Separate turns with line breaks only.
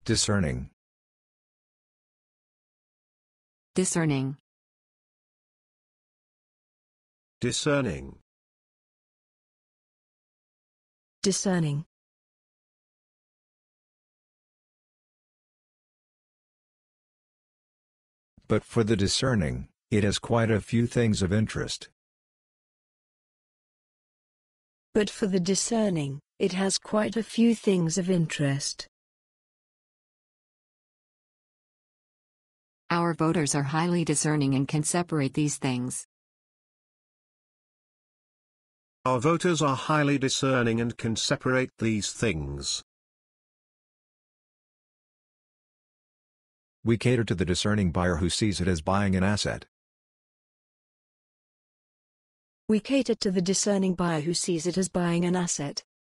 Discerning.
Discerning.
Discerning.
Discerning.
But for the discerning, it has quite a few things of interest.
But for the discerning, it has quite a few things of interest.
Our voters are highly discerning and can separate these things.
Our voters are highly discerning and can separate these things.
We cater to the discerning buyer who sees it as buying an asset.
We cater to the discerning buyer who sees it as buying an asset.